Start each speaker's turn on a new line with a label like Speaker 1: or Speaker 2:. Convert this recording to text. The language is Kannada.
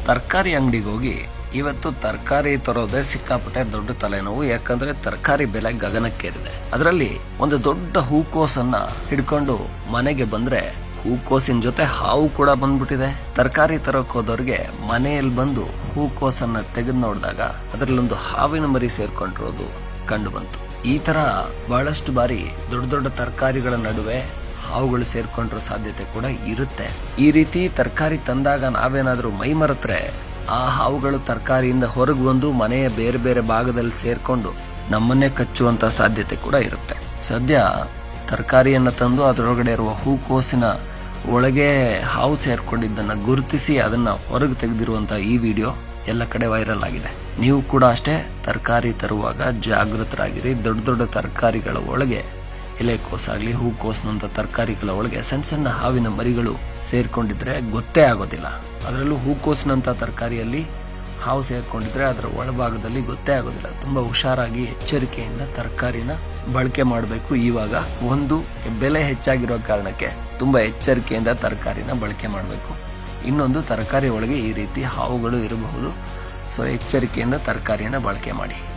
Speaker 1: ತರಕಾರಿ ಅಂಗಡಿಗೆ ಹೋಗಿ ಇವತ್ತು ತರಕಾರಿ ತರೋದೇ ಸಿಕ್ಕಾಪಟ್ಟೆ ದೊಡ್ಡ ತಲೆನೋವು. ಯಾಕಂದ್ರೆ ತರಕಾರಿ ಬೆಲೆ ಗಗನಕ್ಕೇರಿದೆ. ಅದರಲ್ಲಿ ಒಂದು ದೊಡ್ಡ ಹೂಕೋಸನ್ನ ಹಿಡ್ಕೊಂಡು ಮನೆಗೆ ಬಂದ್ರೆ ಹೂಕೋಸಿನ ಜೊತೆ ಹಾವು ಕೂಡ ಬಂದ್ಬಿಟ್ಟಿದೆ. ತರಕಾರಿ ತರಕ್ ಹೋದವ್ರಿಗೆ ಮನೆಯಲ್ಲಿ ಬಂದು ಹೂಕೋಸನ್ನ ತೆಗೆದು ನೋಡಿದಾಗ ಅದರಲ್ಲೊಂದು ಹಾವಿನ ಮರಿ ಸೇರ್ಕೊಂಡಿರೋದು ಕಂಡು ಬಂತು. ಈ ತರ ಬಹಳಷ್ಟು ಬಾರಿ ದೊಡ್ಡ ದೊಡ್ಡ ತರಕಾರಿಗಳ ನಡುವೆ ಹಾವುಗಳು ಸೇರ್ಕೊಂಡಿರೋ ಸಾಧ್ಯತೆ ಕೂಡ ಇರುತ್ತೆ. ಈ ರೀತಿ ತರಕಾರಿ ತಂದಾಗ ನಾವೇನಾದ್ರೂ ಮೈ ಮರೆತ್ರೆ ಆ ಹಾವುಗಳು ತರಕಾರಿಯಿಂದ ಹೊರಗೆ ಬಂದು ಮನೆಯ ಬೇರೆ ಬೇರೆ ಭಾಗದಲ್ಲಿ ಸೇರ್ಕೊಂಡು ನಮ್ಮನ್ನೇ ಕಚ್ಚುವಂತ ಸಾಧ್ಯತೆ ಕೂಡ ಇರುತ್ತೆ. ಸದ್ಯ ತರಕಾರಿಯನ್ನ ತಂದು ಅದರೊಳಗಡೆ ಇರುವ ಹೂಕೋಸಿನ ಒಳಗೆ ಹಾವು ಸೇರ್ಕೊಂಡಿದ್ದನ್ನ ಗುರುತಿಸಿ ಅದನ್ನ ಹೊರಗೆ ತೆಗೆದಿರುವಂತ ಈ ವಿಡಿಯೋ ಎಲ್ಲ ಕಡೆ ವೈರಲ್ ಆಗಿದೆ. ನೀವು ಕೂಡ ಅಷ್ಟೇ ತರಕಾರಿ ತರುವಾಗ ಜಾಗೃತರಾಗಿರಿ. ದೊಡ್ಡ ದೊಡ್ಡ ತರಕಾರಿಗಳ ಒಳಗೆ ಎಲೆಕೋಸಾಗ್ಲಿ ಹೂಕೋಸ್ನಂತ ತರಕಾರಿಗಳ ಒಳಗೆ ಸಣ್ಣ ಸಣ್ಣ ಹಾವಿನ ಮರಿಗಳು ಸೇರ್ಕೊಂಡಿದ್ರೆ ಗೊತ್ತೇ ಆಗೋದಿಲ್ಲ. ಅದರಲ್ಲೂ ಹೂಕೋಸ್ನಂತ ತರಕಾರಿಯಲ್ಲಿ ಹಾವು ಸೇರ್ಕೊಂಡಿದ್ರೆ ಅದರ ಒಳಭಾಗದಲ್ಲಿ ಗೊತ್ತೇ ಆಗೋದಿಲ್ಲ. ತುಂಬಾ ಹುಷಾರಾಗಿ ಎಚ್ಚರಿಕೆಯಿಂದ ತರಕಾರಿನ ಬಳಕೆ ಮಾಡಬೇಕು. ಇವಾಗ ಒಂದು ಬೆಲೆ ಹೆಚ್ಚಾಗಿರೋ ಕಾರಣಕ್ಕೆ ತುಂಬಾ ಎಚ್ಚರಿಕೆಯಿಂದ ತರಕಾರಿನ ಬಳಕೆ ಮಾಡಬೇಕು. ಇನ್ನೊಂದು ತರಕಾರಿ ಒಳಗೆ ಈ ರೀತಿ ಹಾವುಗಳು ಇರಬಹುದು. ಸೊ ಎಚ್ಚರಿಕೆಯಿಂದ ತರಕಾರಿಯನ್ನ ಬಳಕೆ ಮಾಡಿ.